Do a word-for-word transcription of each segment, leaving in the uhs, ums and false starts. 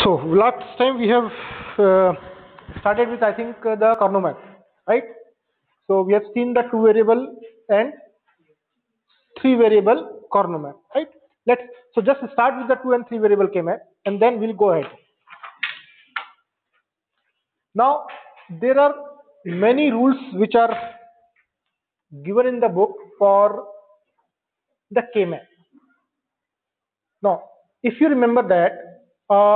So last time we have uh, started with, I think, uh, the Carnot, right? So we have seen the two variable and three variable Carnot, right? Let's so just start with the two and three variable K-map, and then we'll go ahead. Now there are many rules which are given in the book for the K-map. Now, if you remember that, uh,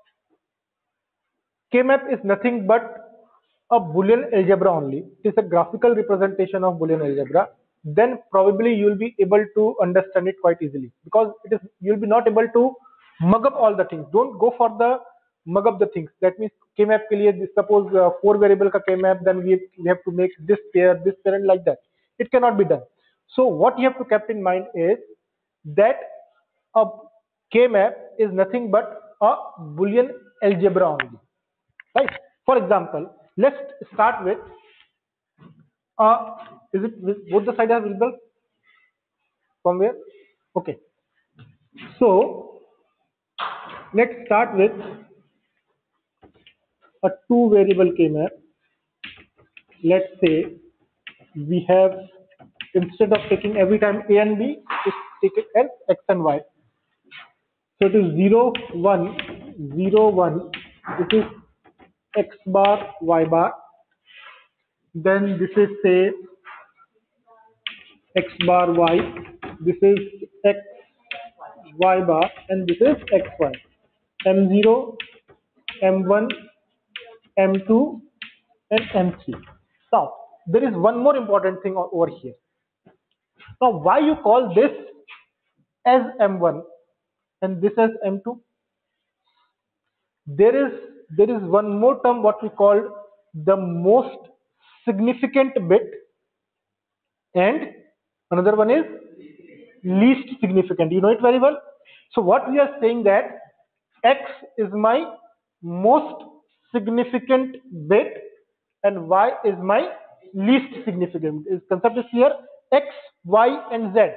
K-map is nothing but a Boolean algebra only. It is a graphical representation of Boolean algebra. Then probably you will be able to understand it quite easily, because it is you will be not able to mug up all the things. Don't go for the mug up the things. That means K-map के लिए suppose uh, four variable का K-map, then we we have to make this pair, this pair, and like that. It cannot be done. So what you have to keep in mind is that a K-map is nothing but a Boolean algebra only. Right? For example, let's start with uh, is it both the sides are visible from where? Okay. So let's start with a two variable K-map. Let's say we have, instead of taking every time A and B, just take it as X and Y. So it is zero, one, zero, one. This is X bar, Y bar. Then this is, say, X bar Y. This is X Y bar, and this is X Y. M zero, M one, M two, and M three. Now, there is one more important thing over here. Now, why you call this as M one and this as M two? There is there is one more term what we call the most significant bit, and another one is least significant. You know it very well. So what we are saying that X is my most significant bit and Y is my least significant. Is concept is clear? X, Y, and Z.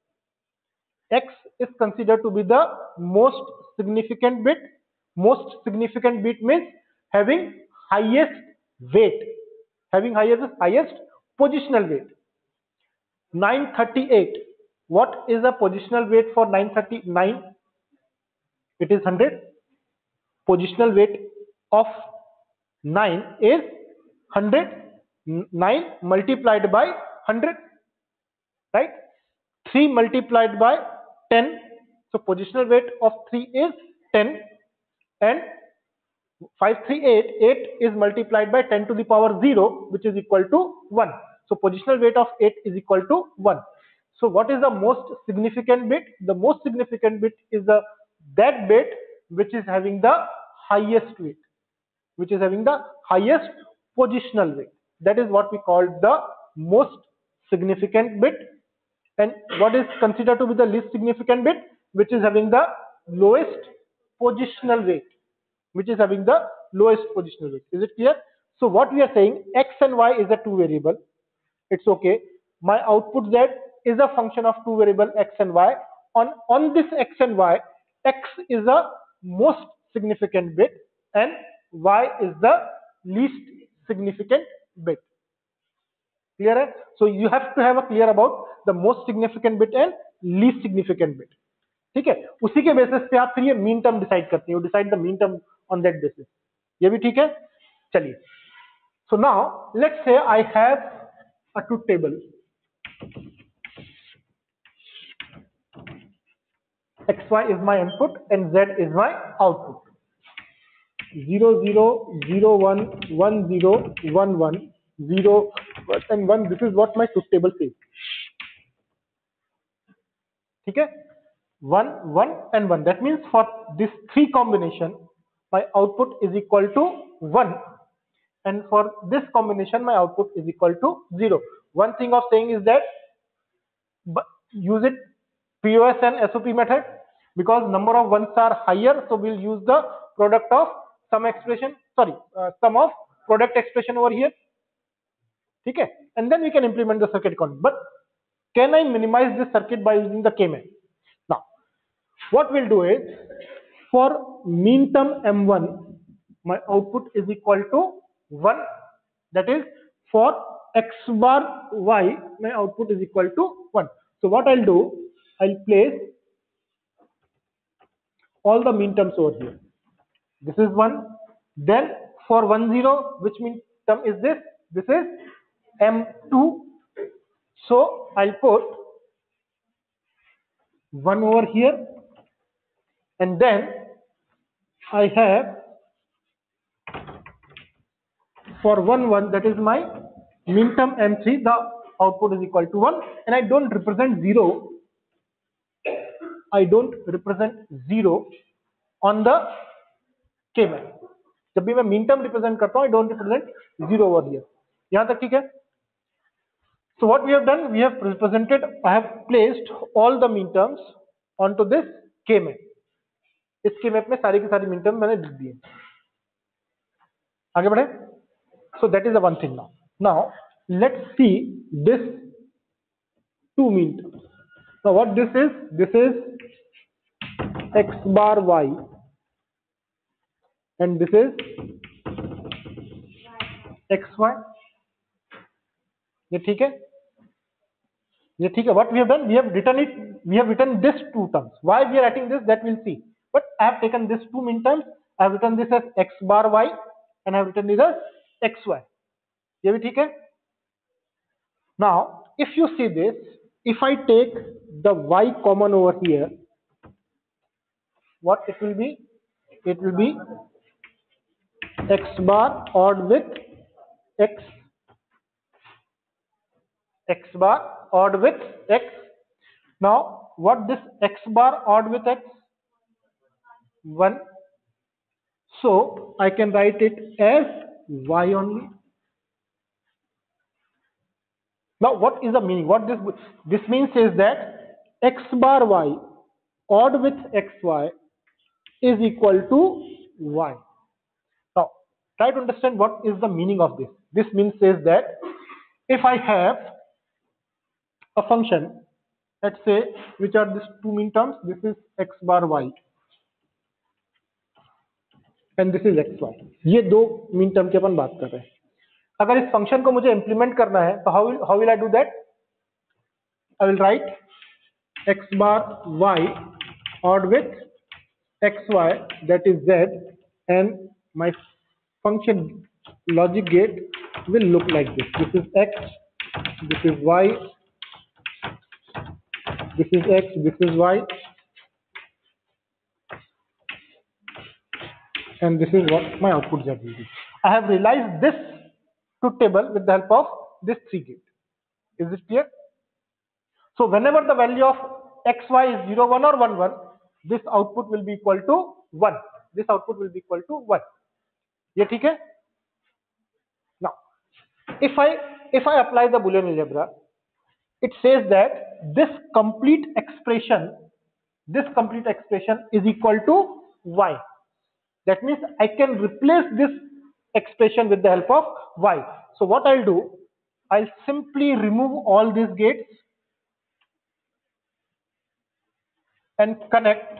X is considered to be the most significant bit. Most significant bit means having highest weight, having highest highest positional weight. nine thirty-eight. What is the positional weight for nine thirty-nine? It is one hundred. Positional weight of nine is one hundred. nine multiplied by one hundred, right? three multiplied by ten. So positional weight of three is ten, and five thirty-eight, eight is multiplied by ten to the power zero, which is equal to one. So positional weight of eight is equal to one. So what is the most significant bit? The most significant bit is the that bit which is having the highest weight, which is having the highest positional weight. That is what we call the most significant bit. And what is considered to be the least significant bit? Which is having the lowest positional weight, which is having the lowest positional weight. Is it clear? So what we are saying, X and Y is a two variable. It's okay. My output Z is a function of two variable X and Y. On, on this X and Y, X is the most significant bit and Y is the least significant bit. Clear? So you have to have a clear about the most significant bit and least significant bit. ठीक है, उसी के basis पे आप फिर ये mean term decide करते हो, decide the mean term on that basis. ये भी ठीक है. चलिए, so now let's say I have a truth table. xy is my input and z is my output. zero zero zero one one zero one one zero and one. This is what my truth table says. ठीक है, one one and one. That means for this three combination, my output is equal to one, and for this combination, my output is equal to zero. One thing of saying is that use it P O S and S O P method, because number of ones are higher, so we'll use the product of sum expression. Sorry, uh, sum of product expression over here. Okay, and then we can implement the circuit count. But can I minimize this circuit by using the K-map? Now, what we'll do is For mean term m one, my output is equal to one. That is, for x bar y, my output is equal to one. So what I'll do, I'll place all the mean terms over here. This is one. Then for one zero, which mean term is this? This is m two. So I'll put one over here, and then I have for one one, that is my mean term m three, the output is equal to one, and I don't represent zero. I don't represent zero on the k map. जब भी मैं mean term represent करता हूं, I don't represent zero over here. यहां तक ठीक है? So what we have done, we have represented, I have placed all the mean terms onto this k map. इस k map में सारी की सारी मीन टर्म मैंने लिख दिए. आगे बढ़े? So that is the one thing now. Now let's see this two mean terms. Now what this is? This is x bar y, and this is xy. ये ठीक है? ये ठीक है? What we have done, we have written it, we have written this two terms. Why we are writing this, that we'll see. But I have taken this two mean terms, I have written this as x bar y, and I have written this as xy. ये भी ठीक है? Now if you see this, if I take the y common over here, what it will be? It will be x bar odd with x, x bar odd with x. Now what this x bar odd with x? one. So I can write it as y only. Now what is the meaning? What this this means is that x bar y odd with xy is equal to y. Now try to understand what is the meaning of this. This means is that if I have a function, let's say, which are these two mean terms, this is x bar y and this is xy. ये दो mean term की अपन बात कर रहे हैं. अगर इस function को मुझे इंप्लीमेंट करना है तो how how will I do that? I will write x bar y odd with xy, that is z, and my function logic gate will look like this. This is x, this is y, this is x, this is y, and this is what my output z will be. I have realized this truth table with the help of this three gate. Is it clear? So whenever the value of xy is zero, one or one, one, this output will be equal to one. This output will be equal to one. ये ठीक है? Now, if I if I apply the Boolean algebra, it says that this complete expression, this complete expression is equal to y. That means I can replace this expression with the help of y. So what I'll do, I'll simply remove all these gates and connect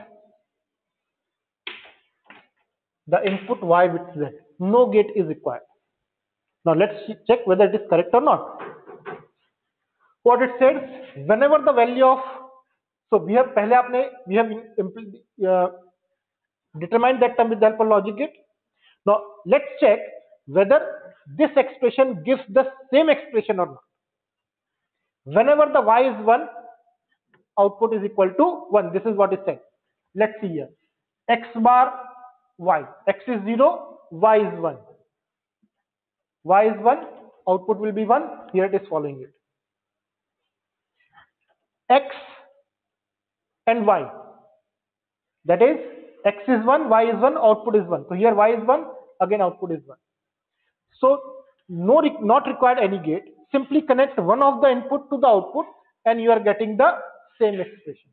the input y with z. No gate is required. Now let's check whether it is correct or not. What it says, whenever the value of, so we have पहले आपने we have uh, determined that term with the help of logic gate. Now let's check whether this expression gives the same expression or not. Whenever the y is one, output is equal to one. This is what is said. Let's see here. X bar y. X is zero, y is one. Y is one, output will be one. Here it is following it. X and y. That is, x is one, y is one, output is one. So here y is one, again output is one. So no, not required any gate. Simply connect one of the input to the output and you are getting the same expression.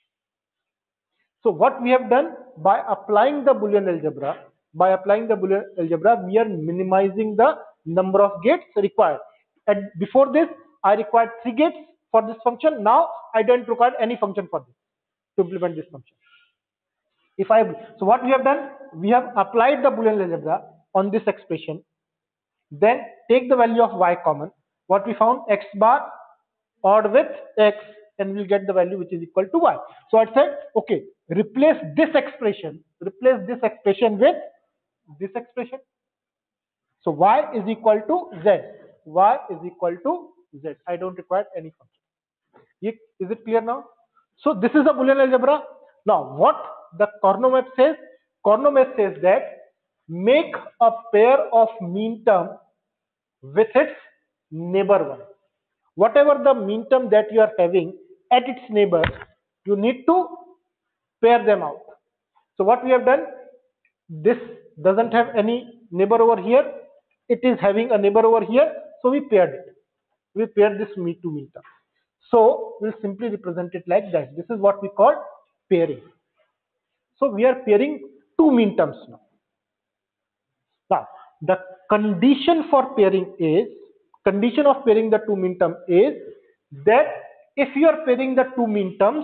So what we have done, by applying the Boolean algebra, by applying the Boolean algebra, we are minimizing the number of gates required. And before this, I required three gates for this function. Now I don't require any function for this to implement this function. If I so what we have done, we have applied the Boolean algebra on this expression, then take the value of y common. What we found, x bar odd with x, and we'll get the value which is equal to y. So I said, okay, replace this expression, replace this expression with this expression. So y is equal to z. Y is equal to z. I don't require any function. Is it clear now? So this is a Boolean algebra. Now what the Karnaugh map says? Karnaugh map says that make a pair of mean term with its neighbor one. Whatever the mean term that you are having at its neighbor, you need to pair them out. So what we have done, this doesn't have any neighbor over here, it is having a neighbor over here, so we paired it. We paired this mean to mean term. So we'll simply represent it like that. This is what we call pairing. So we are pairing two mean terms now. Now the condition for pairing is, condition of pairing the two mean term is that if you are pairing the two mean terms,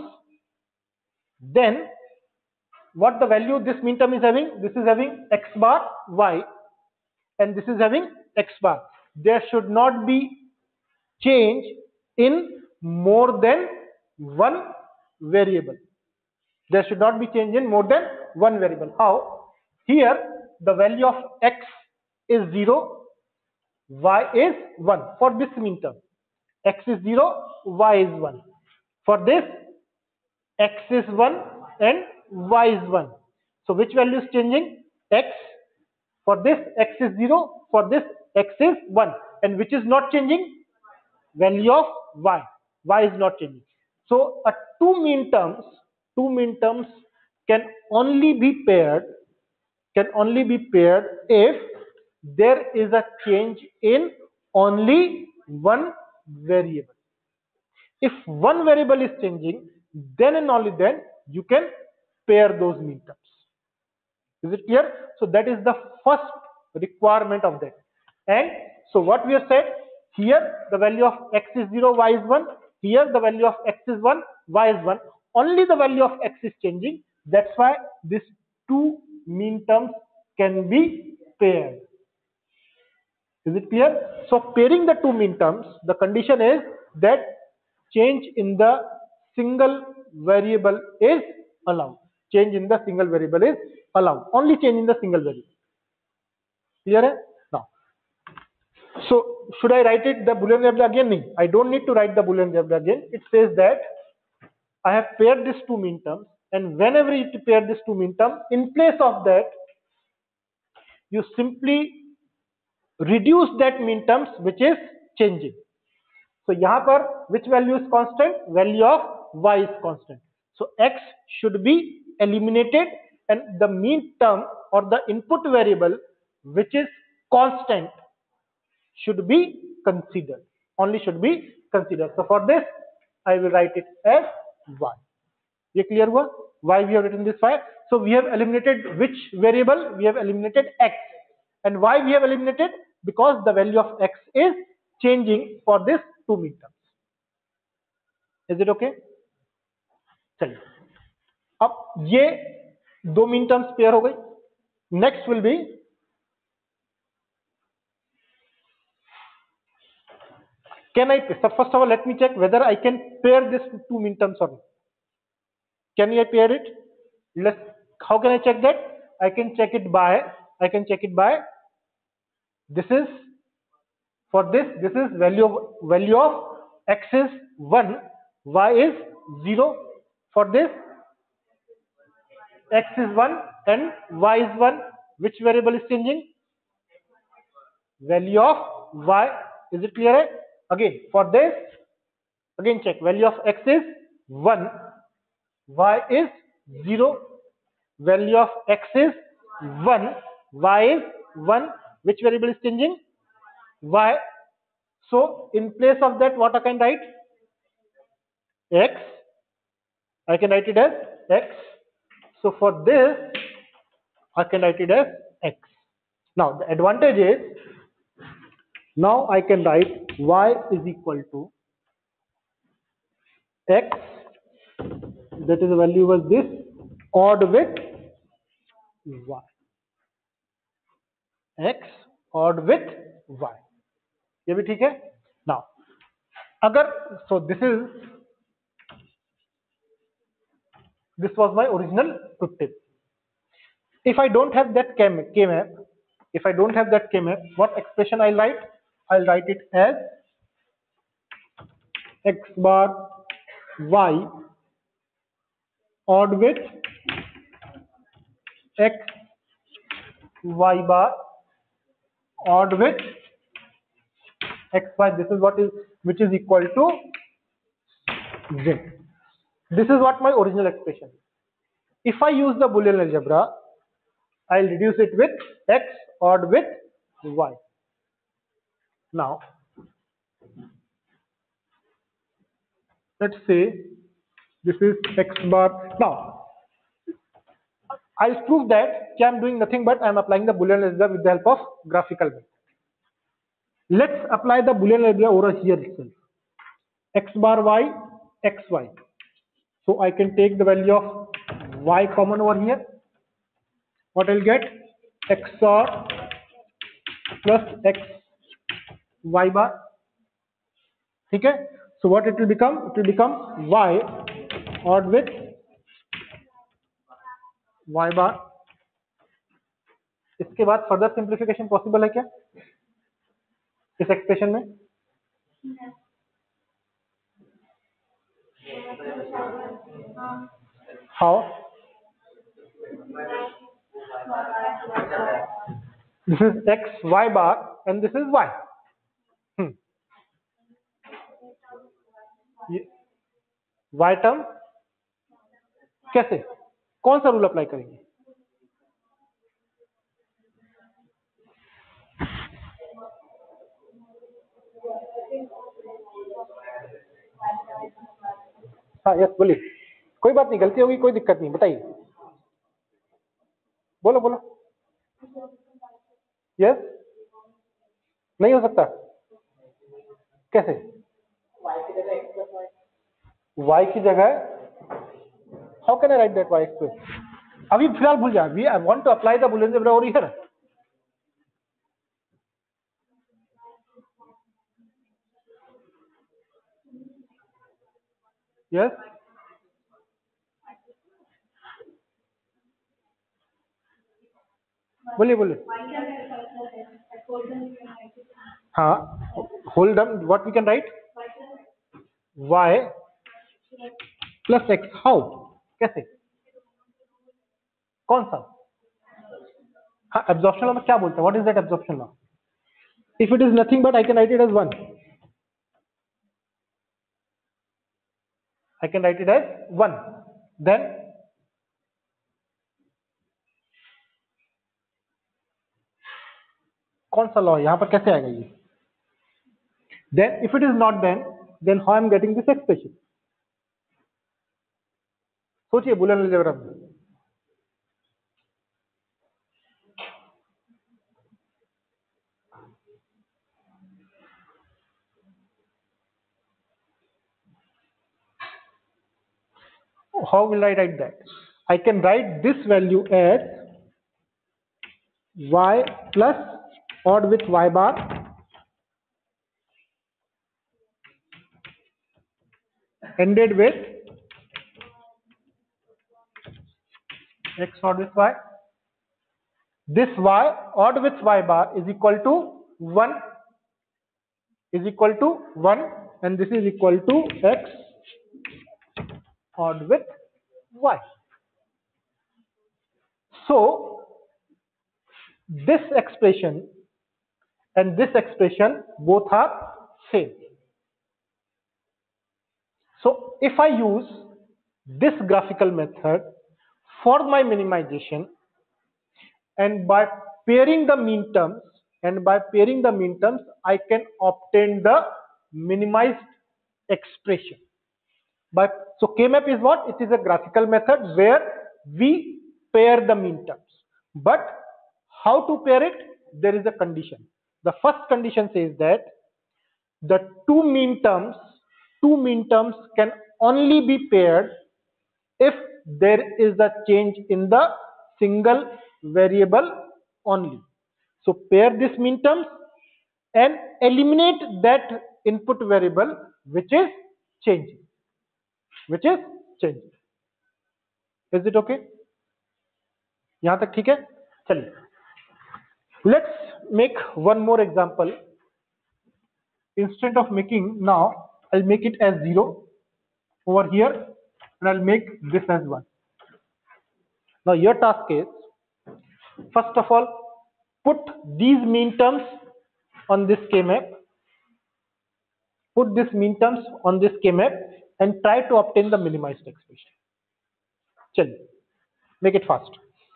then what the value this mean term is having, this is having x bar y and this is having x bar. There should not be change in more than one variable. There should not be change in more than one variable. How? Here the value of x is zero, y is one for this mean term. X is zero, y is one. For this, x is one and y is one. So which value is changing? X. For this, x is zero. For this, x is one. And which is not changing? Value of y. Y is not changing. So a two mean terms, two mean terms can only be paired, can only be paired if there is a change in only one variable. If one variable is changing, then and only then you can pair those mean terms. Is it clear? So that is the first requirement of that. And so what we have said, here the value of x is zero, y is one. Here the value of x is one, y is one. Only the value of x is changing. That's why these two mean terms can be paired. Is it clear? So pairing the two mean terms, the condition is that change in the single variable is allowed. Change in the single variable is allowed. Only change in the single variable. Clear? Now, so should I write it the Boolean algebra again? No, I don't need to write the Boolean algebra again. It says that I have paired these two mean terms, and whenever you pair these two mean terms, in place of that, you simply reduce that mean terms which is changing. So यहाँ पर which value is constant? Value of y is constant. So x should be eliminated and the mean term or the input variable which is constant should be considered. Only should be considered. So for this I will write it as y. ये clear हुआ? Why we have written this y? So we have eliminated which variable? We have eliminated x. And why we have eliminated? Because the value of x is changing for this two mean terms. Is it okay? चलिए अब ये दो mean terms pair हो गई. Next will be can I so first of all let me check whether I can pair this two mean terms or not. Can I pair it? Let's how can I check that? I can check it by I can check it by this is for this this is value of value of x is one, y is zero. For this x is one and y is one. Which variable is changing? Value of y. Is it clear? Again for this again check value of x is one, y is zero. Value of x is one, y is one. Which variable is changing? Y. So in place of that what I can write? X. I can write it as x. So for this I can write it as x. Now the advantage is now I can write y is equal to x, that is the value was this, odd with y, x odd with y. ये भी ठीक है. Now अगर so this is this was my original truth table. If I don't have that k map, if I don't have that k map, what expression I'll write? I'll write it as x bar y odd with x y bar odd with xy. This is what is which is equal to z. This is what my original expression is. If I use the Boolean algebra, I'll reduce it with x odd with y. Now let's say this is x bar. Now I'll prove that I'm doing nothing but I'm applying the Boolean algebra with the help of graphical method. Let's apply the Boolean algebra over here itself. X bar y, xy. So I can take the value of y common over here. What I'll get? Xor plus x y bar. Okay? So what it will become? It will become y odd with y bar. इसके बाद further simplification possible है क्या इस expression में? How? This is x y bar and this is y. Hmm. y term कैसे? कौन सा rule apply करेंगे? हाँ यस बोलिए. कोई बात नहीं, गलती होगी कोई दिक्कत नहीं, बताइए. बोलो बोलो. यस नहीं हो सकता. कैसे? y की जगह how can I write that y express? अभी फिलहाल भूल जाए. We I want to apply the Boolean algebra over here. Yes बोलिए बोलिए. हाँ hold on. What we can write? y plus x. How? कैसे? कौन सा? हाँ एब्जॉर्प्शन लॉ में क्या बोलते हैं? What is that absorption law? If it is nothing but I can write it as one. I can write it as one. Then कौन सा लॉ यहाँ पर कैसे आएगा ये? Then if it is not then, then how I am getting this expression? सोचिए Boolean algebra में. How will I write that? I can write this value as y plus odd with y bar ended with x odd with y. This y odd with y bar is equal to one, is equal to one, and this is equal to x odd with y. So this expression and this expression both are same. So if I use this graphical method for my minimization, and by pairing the mean terms, and by pairing the mean terms, I can obtain the minimized expression. But so K map is what? It is a graphical method where we pair the mean terms. But how to pair it? There is a condition. The first condition says that the two mean terms, two mean terms can only be paired if there is a change in the single variable only. So pair this mean terms and eliminate that input variable which is changing, which is changing. Is it okay? यहाँ तक ठीक है? चलिए, let's make one more example. Instead of making, now I'll make it as zero over here and I'll make this as one. Now your task is, first of all, put these mean terms on this K-map, put this mean terms on this K-map and try to obtain the minimized expression. Chal, make it fast.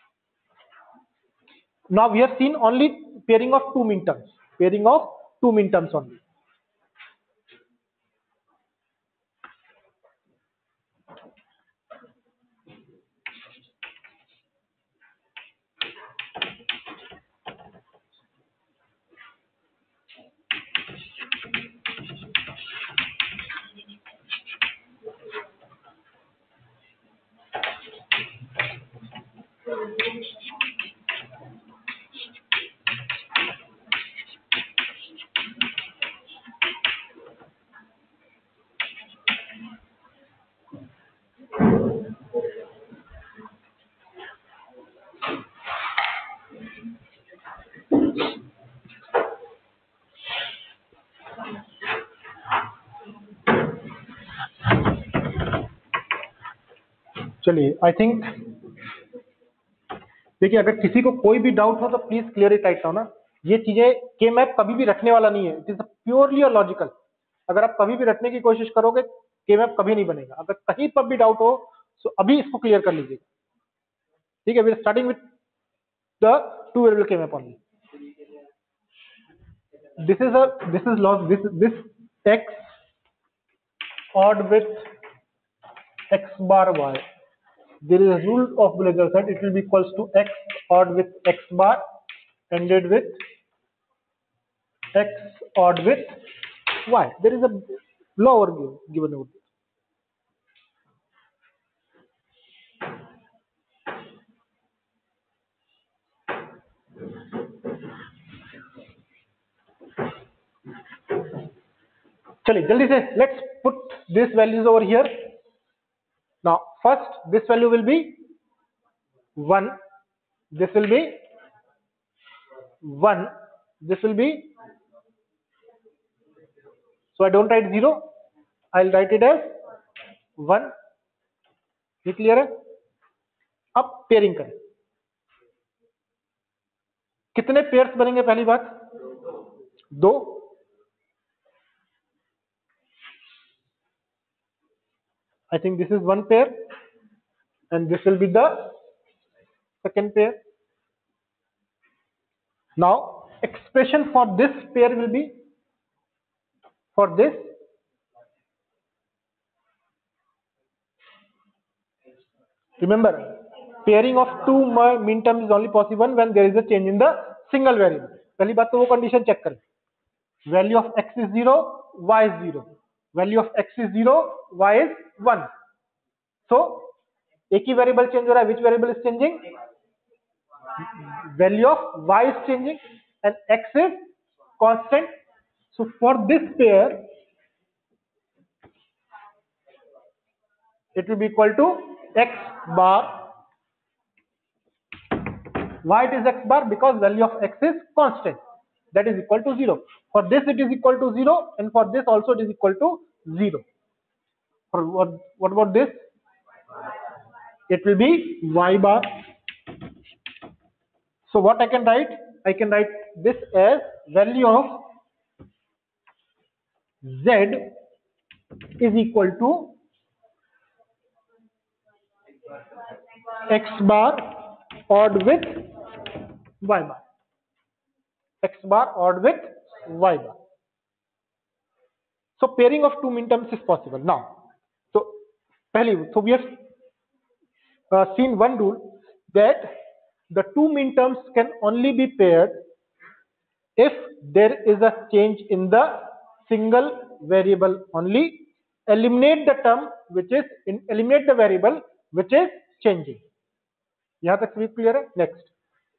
Now we have seen only pairing of two mean terms, pairing of two mean terms only. चलिए, I think देखिए, अगर किसी को कोई भी doubt हो तो please clear it right now ना. ये चीजें के मैप कभी भी रखने वाला नहीं है, इट इज प्योरली और लॉजिकल. अगर आप कभी भी रखने की कोशिश करोगे के मैप कभी नहीं बनेगा. अगर कहीं पर भी डाउट हो तो अभी इसको क्लियर कर लीजिएगा. ठीक है, we are starting with the two variable के map only. This is a this is laws this this x ORed with x bar y. There is a rule of Blazar that it will be equals to x odd with x bar ended with x odd with y. There is a law over given over there. चलिए जल्दी से let's put these values over here. Now first this value will be one, this will be one, this will be, so I don't write zero, I'll write it as one. ये clear है? अब pairing करें. कितने pairs बनेंगे? पहली बात दो. I think this is one pair and this will be the second pair. Now expression for this pair will be, for this, remember pairing of two mean terms is only possible when there is a change in the single variable. पहली बात तो वो condition check करें. Value of x is zero, y is zero. Value of x is zero, y is one. So एक ही variable change हो रहा है. Which variable is changing? Value of y is changing and x is constant. So for this pair it will be equal to x bar. Why it is x bar? Because value of x is constant, that is equal to zero. For this it is equal to zero and for this also it is equal to zero. For what, what about this? It will be y bar. So what I can write? I can write this as value of z is equal to x bar odd with y bar. X bar odd with y bar. So pairing of two minterms is possible. Now, so pehli, so we have uh, seen one rule that the two minterms can only be paired if there is a change in the single variable only. Eliminate the term which is in, eliminate the variable which is changing. यहाँ तक सभी clear है? Next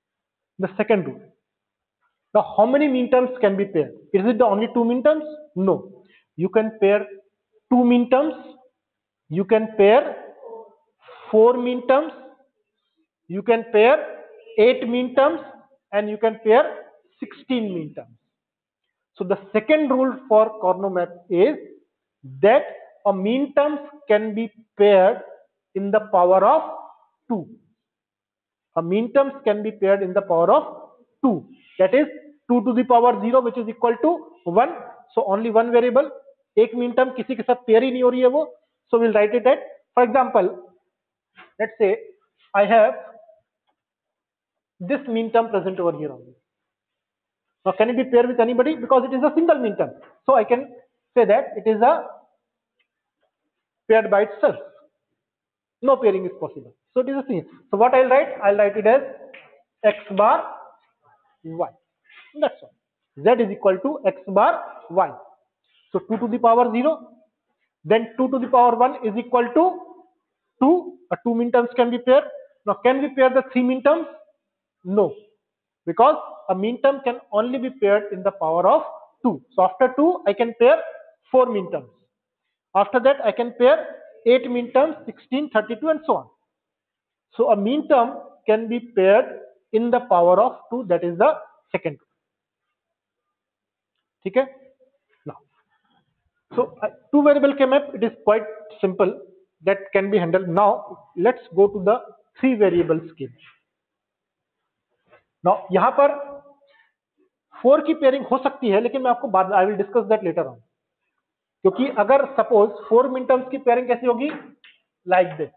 The second rule. Now, how many mean terms can be paired? Is it the only two mean terms? No. You can pair two mean terms. You can pair four mean terms. You can pair eight mean terms, and you can pair sixteen mean terms. So the second rule for Karnaugh map is that a mean terms can be paired in the power of two. A mean terms can be paired in the power of two. That is two to the power zero, which is equal to one. So only one variable. एक mean term किसी के साथ pair ही नहीं हो रही है वो. So we'll write it at, for example, let's say I have this mean term present over here only. Now can it be paired with anybody? Because it is a single mean term. So I can say that it is a paired by itself. No pairing is possible. So it is a thing. So what I'll write? I'll write it as x bar y. That's all. Z is equal to x bar y. So two to the power zero. Then two to the power one is equal to two. A two mean terms can be paired. Now can we pair the three mean terms? No. Because a mean term can only be paired in the power of two. So after two, I can pair four mean terms. After that, I can pair eight mean terms, sixteen, thirty-two, and so on. So a mean term can be paired in the power of two. That is the second rule. Okay? Now, so uh, two variable K map, it is quite simple. That can be handled. Now let's go to the three variable scheme. Now यहाँ पर four की pairing हो सकती है, लेकिन मैं आपको बाद I will discuss that later on. क्योंकि अगर सपोज फोर मिन टर्म्स की पेयरिंग कैसी होगी, लाइक दिस.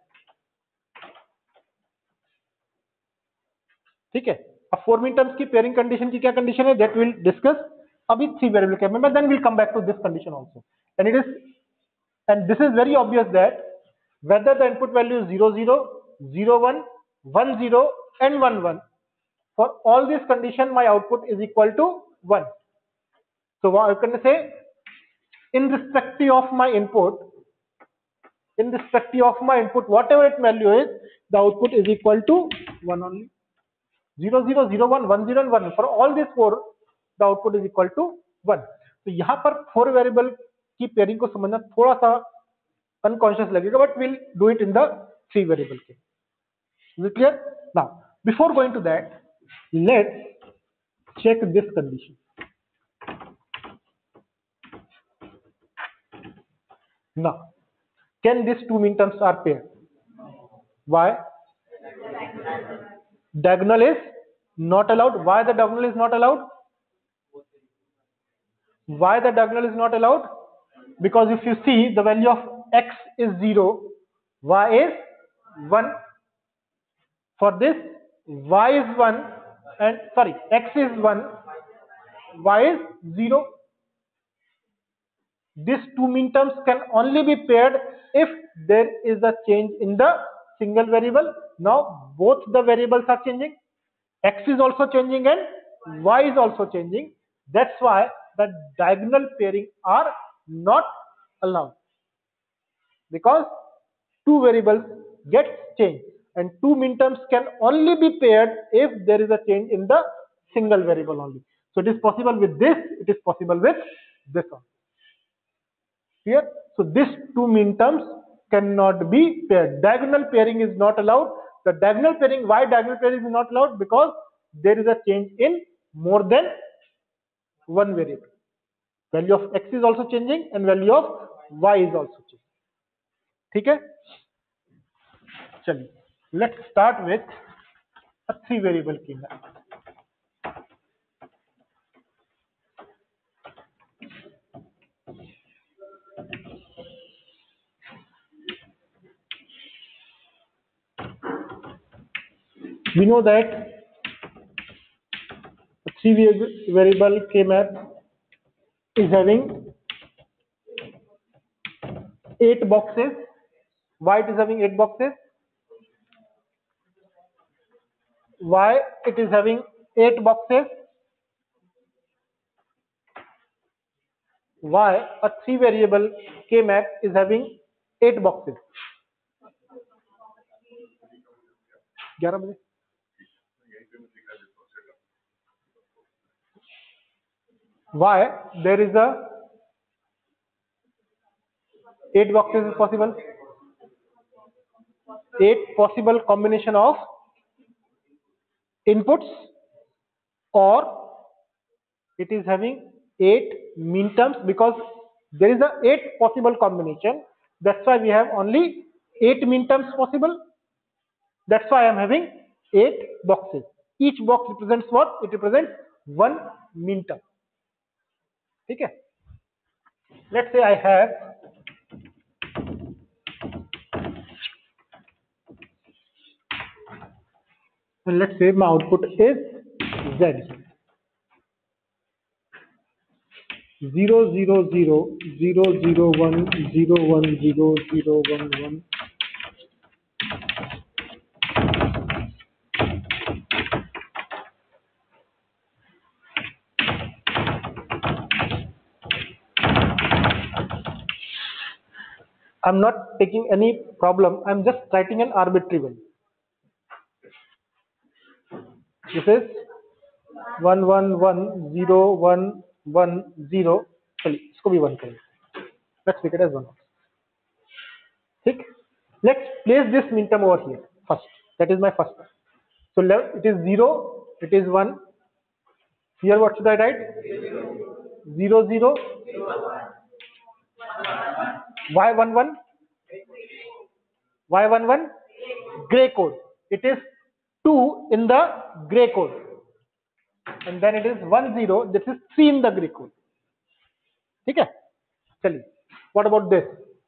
ठीक है. अब फोर मिन टर्म्स की पेयरिंग कंडीशन की क्या कंडीशन है, दैट विल डिस्कस अभी थ्री वेरिएबल के में, then will come back to this condition also. And it is and this is very obvious that whether the input value is zero zero, zero one, one zero, and one one, for all these condition my output is equal to one. So what I can say, in respect of my input, in respect of my input, whatever its value is, the output is equal to one only. zero zero, zero one, one zero, and one. For all these four, the output is equal to one. तो यहाँ पर for variable की pairing को समझना थोड़ा सा unconscious लगेगा, but we'll do it in the three variable case. Is it clear? Now, before going to that, let's check this condition. Now, can these two mean terms are paired? Why? Diagonal is not allowed. Why the diagonal is not allowed? Why the diagonal is not allowed? Because if you see, the value of x is zero, y is one. For this, y is one, and sorry, x is one, y is zero. These two mean terms can only be paired if there is a change in the single variable. Now both the variables are changing, x is also changing and y is also changing. That's why the diagonal pairing are not allowed, because two variables get changed, and two mean terms can only be paired if there is a change in the single variable only. So it is possible with this, it is possible with this one. Here, so these two mean terms cannot be paired. Diagonal pairing is not allowed. The diagonal pairing, why diagonal pairing is not allowed? Because there is a change in more than one variable. Value of x is also changing and value of y is also changing. ठीक है, चलिए, let's start with a three variable K map. We know that a three variable K map is having eight boxes. Why it is having eight boxes? Why it is having eight boxes? Why a three variable K map is having eight boxes? ग्यारह बजे why there is a eight boxes is possible, eight possible combination of inputs, or it is having eight minterms, because there is a eight possible combination. That's why we have only eight minterms possible. That's why I am having eight boxes. Each box represents what? It represents one minterm. Okay. Let's say I have and let's say my output is Z. Zero zero zero zero zero one zero one zero zero one one. I'm not taking any problem. I'm just writing an arbitrary value. This is one one one zero one one zero. चलिए इसको भी one करें. Let's make it as one. ठीक. Let's place this minterm over here first. That is my first one. So it is zero. It is one. Here what should I write? Zero zero. Why one one? Why one one? Gray code. It is two in the gray code, and then it is one zero. This is three in the gray code. ठीक है? चलिए. What about this?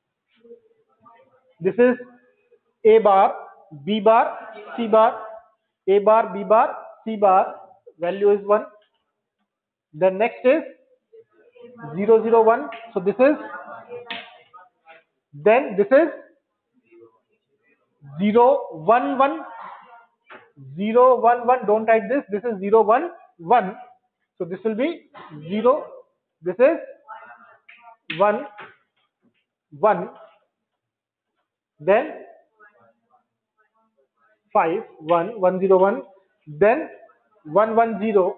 This is A bar, B bar, C bar. A bar, B bar, C bar. Value is one. Then next is zero zero one. So this is. Then this is zero one one. Zero one one. Don't write this. This is zero one one. So this will be zero. This is one one. Then five one one zero one. Then one one zero.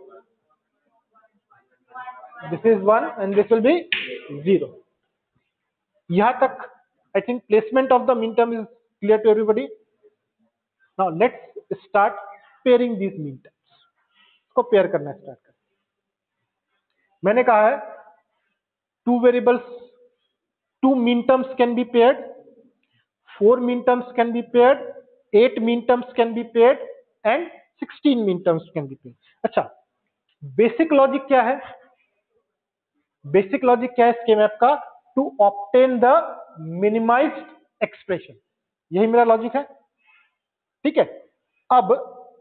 This is one, and this will be zero. यहाँ तक I think placement of the minterm is clear to everybody. Now let's start pairing these minterms. इसको pair करना start करें. मैंने कहा है two variables, two minterms can be paired, four minterms can be paired, eight minterms can be paired, and sixteen minterms can be paired. अच्छा, basic logic क्या है? Basic logic क्या है इसके मैप का? To obtain the minimized expression. यही मेरा logic है. ठीक है. अब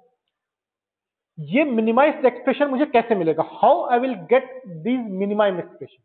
ये मिनिमाइज्ड एक्सप्रेशन मुझे कैसे मिलेगा? How I will get these minimized expression?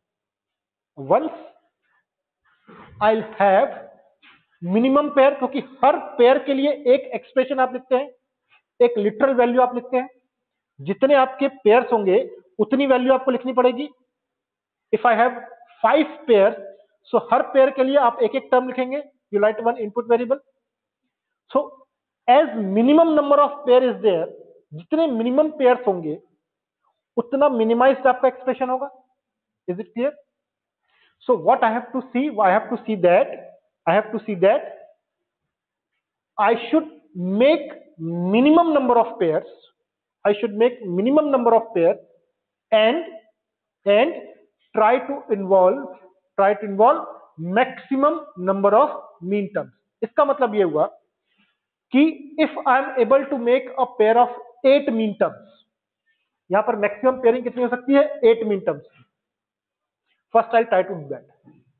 Once I will have minimum pair, क्योंकि हर पेयर के लिए एक एक्सप्रेशन आप लिखते हैं, एक लिटरल वैल्यू आप लिखते हैं. जितने आपके पेयर्स होंगे उतनी वैल्यू आपको लिखनी पड़ेगी. If I have five pair, so हर पेयर के लिए आप एक एक टर्म लिखेंगे. You write one input variable. So as minimum number of pair is there, जितने मिनिमम पेयर्स होंगे उतना मिनिमाइज्ड आपका एक्सप्रेशन होगा. Is it clear? So what I have to see, I have to see that I have to see that I should make minimum number of pairs. I should make minimum number of pairs and and try to involve try to involve maximum number of mean terms. इसका मतलब ये हुआ कि if I am able to make a pair of eight mean terms, यहां पर maximum pairing कितनी हो सकती है? eight mean terms. First I'll try to do that.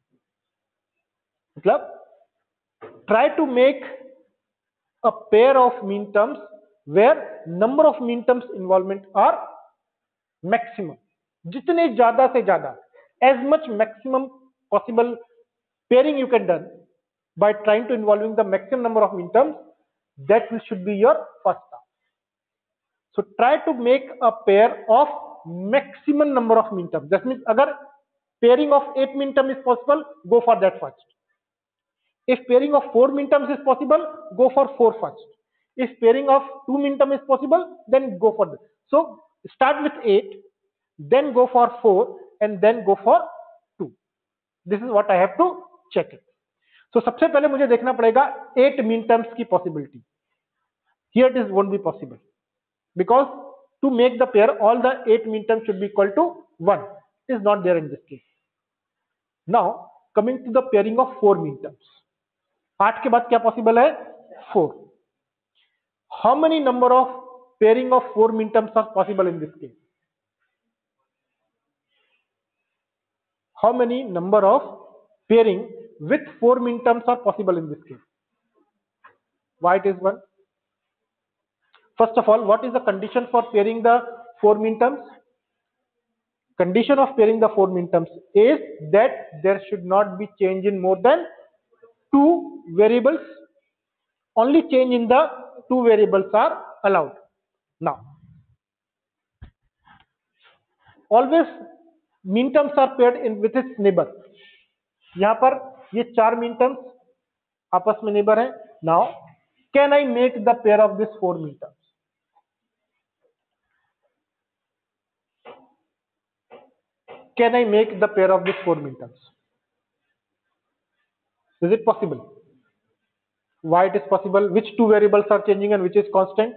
मतलब try to make a pair of mean terms where number of mean terms involvement are maximum. जितने ज्यादा से ज्यादा, as much maximum possible pairing you can done by trying to involving the maximum number of mean terms, that should be your first task. So try to make a pair of maximum number of mean terms. That means अगर pairing of eight mean term is possible, go for that first. If pairing of four mean terms is possible, go for four first. If pairing of two mean term is possible, then go for this. So start with eight, then go for four, and then go for two. This is what I have to check it. So सबसे पहले मुझे देखना पड़ेगा eight min terms की possibility. Here it is won't be possible because to make the pair all the eight min terms should be equal to one. It is not there in this case. Now coming to the pairing of four min terms. आठ के बाद क्या possible है? four. How many number of pairing of four min terms are possible in this case? How many number of pairing with four min terms are possible in this case? Why it is one? First of all, what is the condition for pairing the four min terms? Condition of pairing the four min terms is that there should not be change in more than two variables. Only change in the two variables are allowed. Now, always min terms are paired in with its neighbor. यहाँ पर ये चार min terms आपस में neighbor हैं. Now, can I make the pair of this four min terms? Can I make the pair of these four min terms? Is it possible? Why it is possible? Which two variables are changing and which is constant?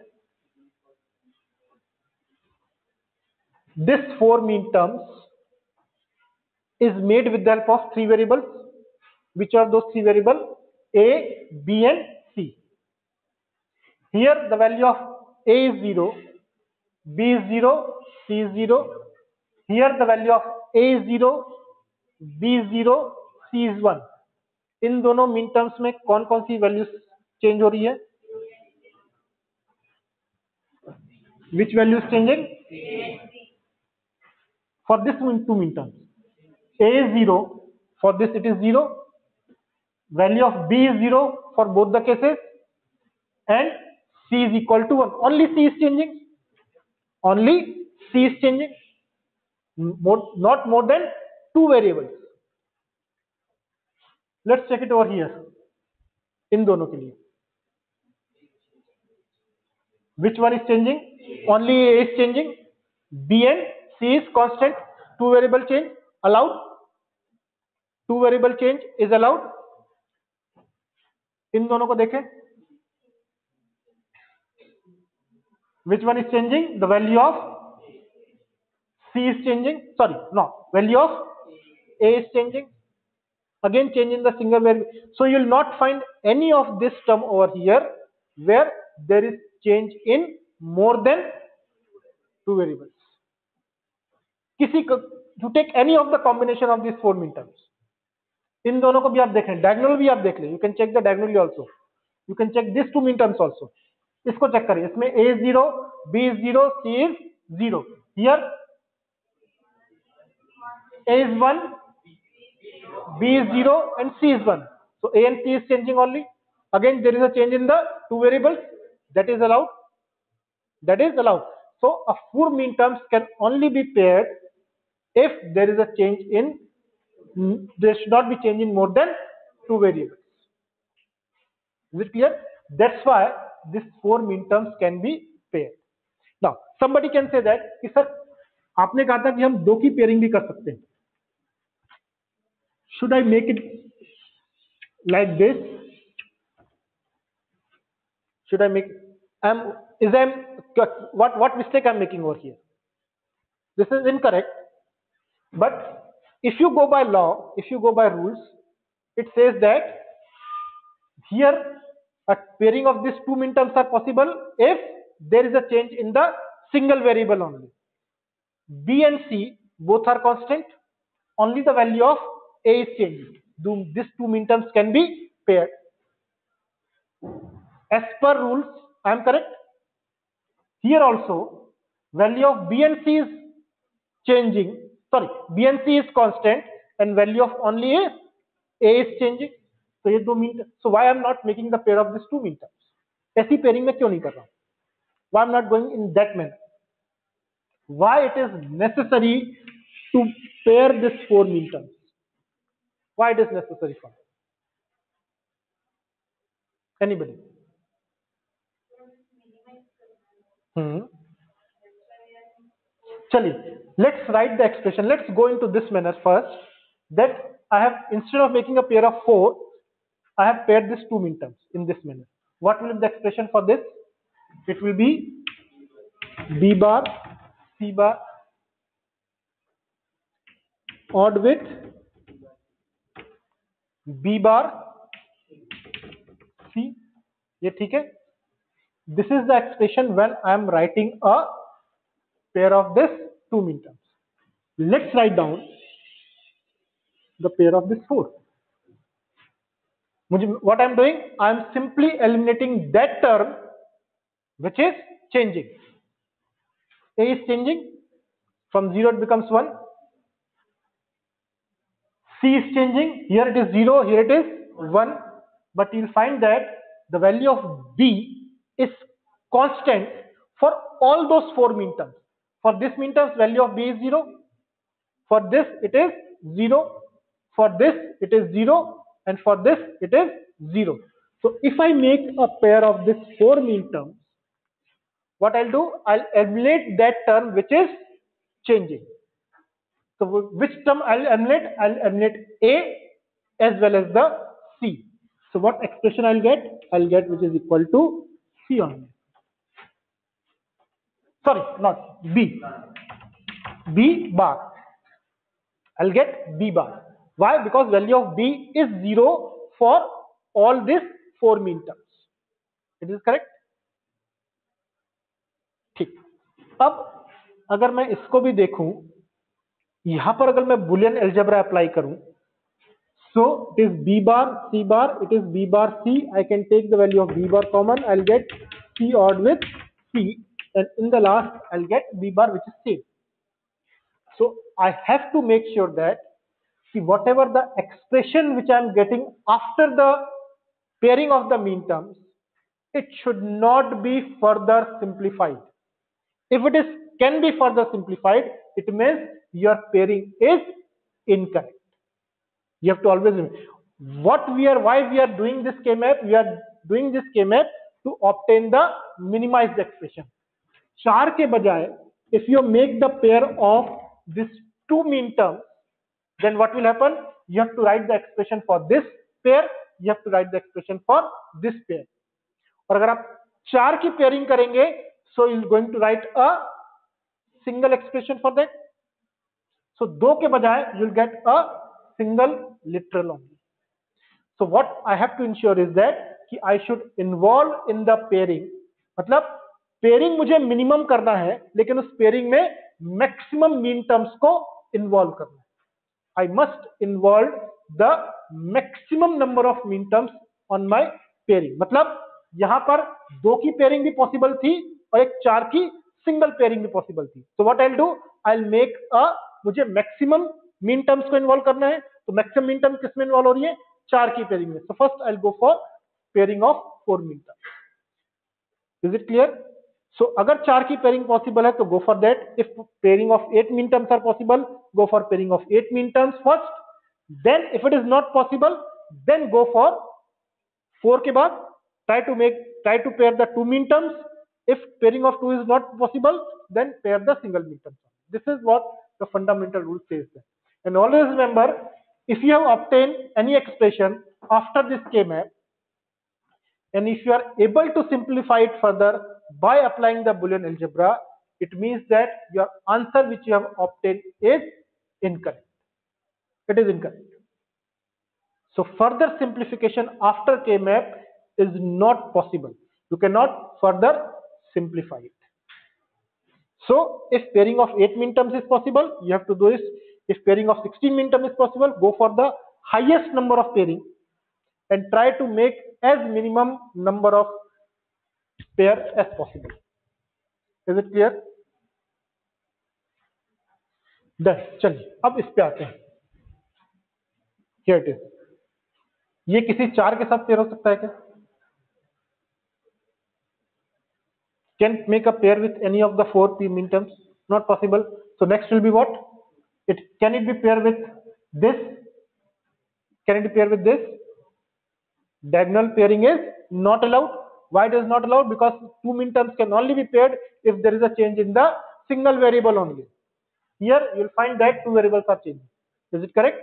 This four min terms is made with the help of three variables. Which are those three variables? A, B and C. Here the value of A is zero, B is zero, C is zero. Here the value of A is zero, B is zero, C is one. इन दोनों min terms में कौन कौन सी values change हो रही है? Which value is changing? For this two min terms, A is zero. For this it is zero. Value of B is zero for both the cases, and C is equal to one. Only C is changing. Only C is changing. More, not more than two variables. Let's check it over here. इन दोनों के लिए which one is changing? Only A is changing. B and C is constant. Two variable change allowed. Two variable change is allowed. इन दोनों को देखें. Which one is changing? The value of C is changing. Sorry, no. Value of A is changing. Again change in the single variable. So you will not find any of this term over here where there is change in more than two variables. किसी को you take any of the combination of these four min terms. इन दोनों को भी आप देखें, diagonal भी आप देख लें. You can check the diagonally also. You can check these two min terms also. इसको चेक करिए. इसमें A is zero, B is zero, C is zero. Here A is one, B is zero, and C is one. So A and C is changing only. Again, there is a change in the two variables. That is allowed. That is allowed. So a four min terms can only be paired if there is a change in. There should not be change in more than two variables. Is it clear? That's why these four min terms can be paired. Now, somebody can say that कि sir आपने कहा था कि हम दो की pairing भी कर सकते हैं. Should I make it like this? Should I make? I'm is I'm what what mistake I'm making over here? This is incorrect. But if you go by law, if you go by rules, it says that here a pairing of these two min terms are possible if there is a change in the single variable only. B and C both are constant. Only the value of A is changing. These two min terms can be paired. As per rules, I am correct. Here also, value of B and C is changing. Sorry, B and C is constant, and value of only A, A is changing. So ये दो min. So why I am not making the pair of these two min terms? ऐसी pairing में क्यों नहीं कर रहा हूँ? Why I am not going in that manner? Why it is necessary to pair these four min terms? Why it is necessary for? Anybody? Hmm. चलिए let's write the expression. Let's go into this manner first. That I have, instead of making a pair of four, I have paired these two minterms in this manner. What will be the expression for this? It will be B bar C bar odd with B bar C. ये ठीक है? This is the expression when I am writing a pair of this two minterms. Let's write down the pair of this four. What I am doing? I am simply eliminating that term which is changing. A is changing, from zero it becomes one. C is changing, here it is zero, here it is one. But you'll find that the value of B is constant for all those four minterms. For this minterms, value of B is zero. For this it is zero. For this it is zero. And for this it is zero. So if I make a pair of this four minterms, what I'll do? I'll eliminate that term which is changing. So which term I'll eliminate? I'll eliminate A as well as the C. So what expression I'll get? I'll get which is equal to C only. Sorry, not B. B bar. I'll get B bar. Why? Because value of B is zero for all these four minterms. It is correct? ठीक. अब अगर मैं इसको भी देखूं, यहां पर अगर मैं बुलियन अलजेब्रा अप्लाई करूं, so it is B bar C bar, it is B bar C. I can take the value of B bar common. I'll get C odd with C, and in the last I'll get B bar which is same. So I have to make sure that, see, whatever the expression which I am getting after the pairing of the minterms, it should not be further simplified. If it is can be further simplified, it means your pairing is incorrect. You have to always remember what we are, why we are doing this K-map. We are doing this K-map to obtain the minimized expression. चार के बजाय, if you make the pair of these two minterms, then what will happen? You have to write the expression for this pair. You have to write the expression for this pair. और अगर आप चार की pairing करेंगे, so you are going to write a single expression for that. So दो के बजाय you will get a single literal only. So what I have to ensure is that कि I should involve in the pairing. मतलब pairing मुझे minimum करना है, लेकिन उस pairing में maximum minterms को involve करना है. I must involve the maximum number of minterms on my pairing. मतलब यहाँ पर दो की pairing भी possible थी और एक चार की single pairing भी possible थी. So what I'll do? I'll make a, मुझे maximum minterms को involve करना है, तो maximum minterm किस में involve हो रही है? चार की pairing में. So first I'll go for pairing of four minterms. Is it clear? So अगर चार की pairing possible है तो go for that. If pairing of eight minterms are possible, go for pairing of eight minterms first. Then if it is not possible, then go for four के बाद try to make try to pair the two minterms. If pairing of two is not possible, then pair the single minterms. This is what the fundamental rule says. And always remember, if you have obtained any expression after this K-map, and if you are able to simplify it further by applying the Boolean algebra, it means that your answer which you have obtained is incorrect. It is incorrect. So further simplification after K-map is not possible. You cannot further simplify it. So if pairing of eight minterms is possible, you have to do this. If pairing of sixteen minterms is possible, go for the highest number of pairing and try to make as minimum number of pair as possible. Is it clear? Done. चलिए अब इस पे आते हैं. Here it is. ये किसी चार के साथ पेयर हो सकता है क्या? Can make a pair with any of the four p minterms? Not possible. So next will be what? It can it be paired with this? Can it be paired with this? Diagonal pairing is not allowed. Why it is not allowed? Because two minterms can only be paired if there is a change in the single variable only. Here you will find that two variables are changing. Is it correct?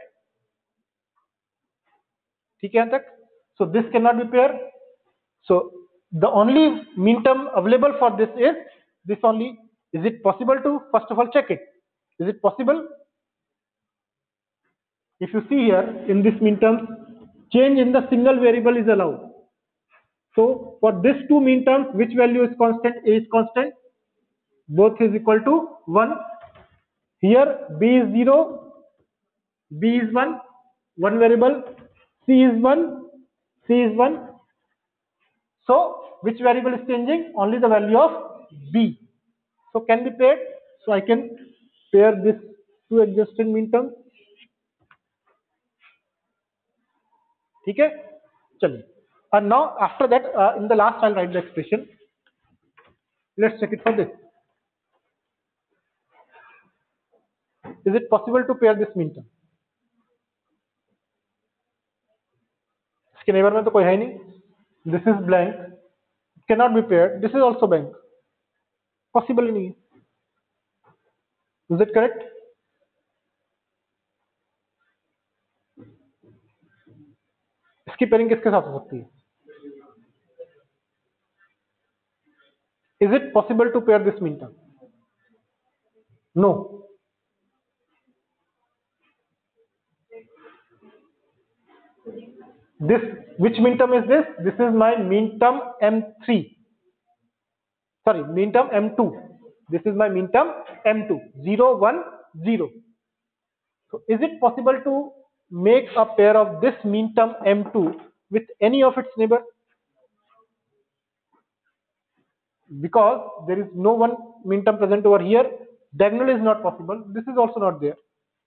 ठीक है यहाँ तक? So this cannot be paired. So the only mean term available for this is this only. Is it possible to first of all check it? Is it possible? If you see here in this mean terms, change in the single variable is allowed. So for this two mean terms, which value is constant? A is constant. Both is equal to one. Here B is zero, B is one, one variable. C is one, C is one. So which variable is changing? Only the value of B. So can be paired. So I can pair this two adjacent mean terms. ठीक है, चलिए. And now after that, uh, in the last I'll write the expression. Let's check it for this. Is it possible to pair this mean term? इसके neighbour में तो कोई है नहीं. This is blank. It cannot be paired. This is also blank. Possible ही नहीं है. Is it correct? इसकी pairing किसके साथ हो सकती है? Is it possible to pair this mean term? No. This, which mean term is this? This is my mean term M three. Sorry, mean term M two. This is my mean term M two. zero, one, zero. So is it possible to make a pair of this mean term M two with any of its neighbor? Because there is no one mean term present over here, diagonal is not possible. This is also not there.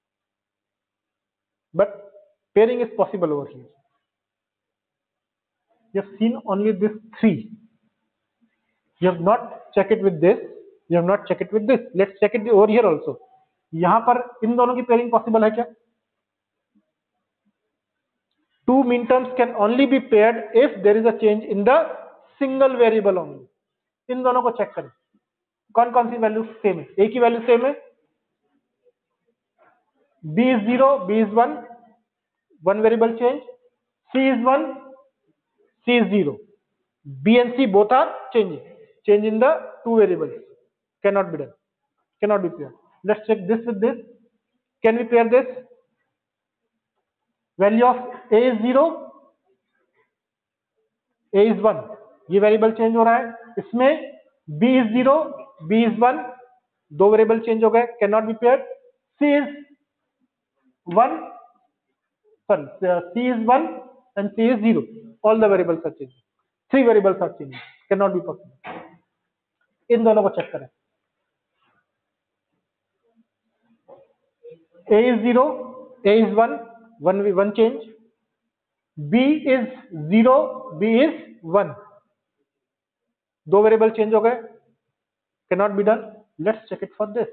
But pairing is possible over here. You have seen only this three. You have not checked it with this. You have not checked it with this. Let's check it over here also. यहाँ पर इन दोनों की pairing possible है क्या? Two mean terms can only be paired if there is a change in the single variable only. इन दोनों को check करें. कौन कौन सी वैल्यू सेम है? A की वैल्यू सेम है. B is zero, B is one. One variable change. C is one, C is zero. B and C both are changing. Change in the two variables. Cannot be done. Cannot be paired. Let's check this with this. Can we pair this? Value of A is zero. A is one. ये variable change हो रहा है. इसमें B is zero, B is one. दो variable change हो गए. Cannot be paired. C is one. Sorry, C is one and C is zero. All the variables are changing. Three variables are changing. Cannot be possible. इन दोनों को check करें. A is zero, A is one, one one change. B is zero, B is one. दो variable change हो गए. Cannot be done. Let's check it for this.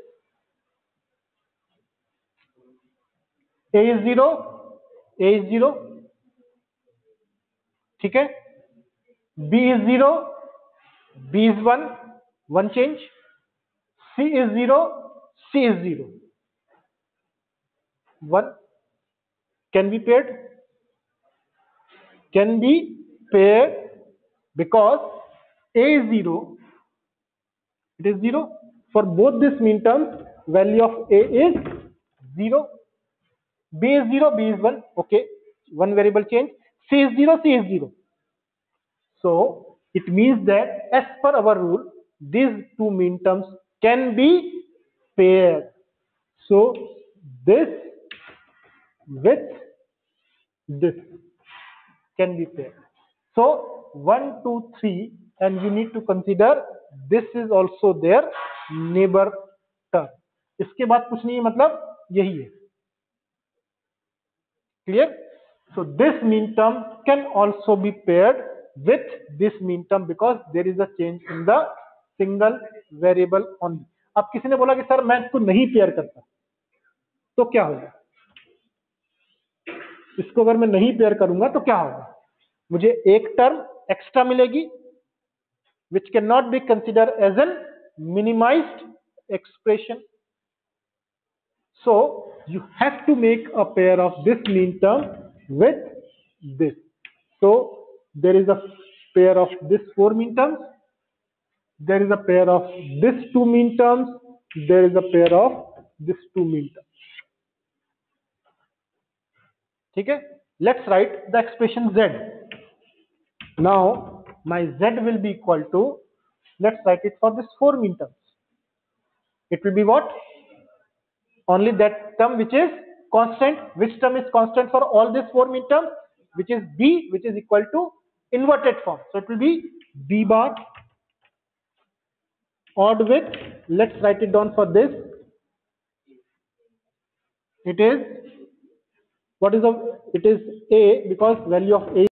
A is zero, A is zero. ठीक है. B is zero, B is one, one change. C is zero, C is zero. One can be paired. Can be paired because A is zero. It is zero. For both these mean terms, value of A is zero. B is zero, B is one. Okay, one variable change. C is zero, C is zero. So it means that as per our rule, these two mean terms can be paired. So this with this can be paired. So one, two, three, and you need to consider this is also their neighbor term. इसके बाद कुछ नहीं है, मतलब यही है. Clear? So this mean term can also be paired with this mean term because there is a change in the single variable only. अब किसी ने बोला कि सर मैं इसको नहीं पेयर करता, तो क्या होगा? इसको अगर मैं नहीं पेयर करूंगा तो क्या होगा? मुझे एक टर्म एक्स्ट्रा मिलेगी which cannot be considered as an minimized expression. So you have to make a pair of this mean term with this. So there is a pair of this four mean terms, there is a pair of this two mean terms, there is a pair of this two mean terms. Okay? Let's write the expression z. Now my z will be equal to, let's write it for this four mean terms. It will be what? Only that term which is constant. Which term is constant for all these four mean terms? Which is b, which is equal to inverted form. So it will be b bar odd with, let's write it down for this. It is, what is the, it is a, because value of a